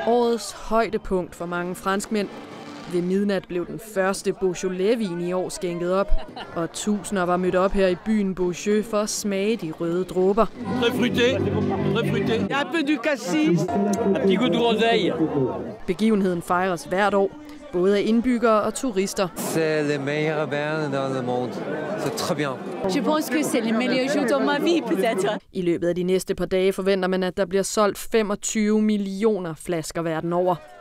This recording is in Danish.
Årets højdepunkt for mange franskmænd. Ved midnat blev den første Beaujolais-vin i år skænket op, og tusinder var mødt op her i byen Beaujeu for at smage de røde dråber. Begivenheden fejres hvert år, både af indbyggere og turister. I løbet af de næste par dage forventer man, at der bliver solgt 25 millioner flasker verden over.